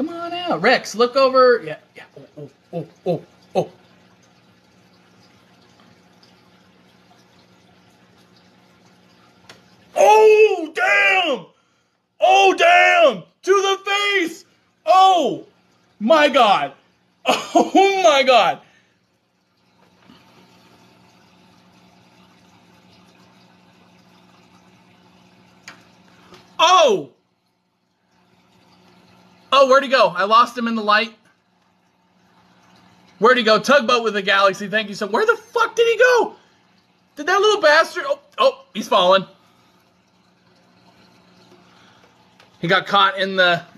Come on out. Rex, look over. Yeah, yeah. Oh, oh, oh, oh. Oh, damn! Oh, damn! To the face! Oh, my God. Oh, my God. Oh! Oh, where'd he go? I lost him in the light. Where'd he go? Tugboat with the galaxy. Thank you so much. Where the fuck did he go? Did that little bastard... Oh, he's fallen. He got caught in the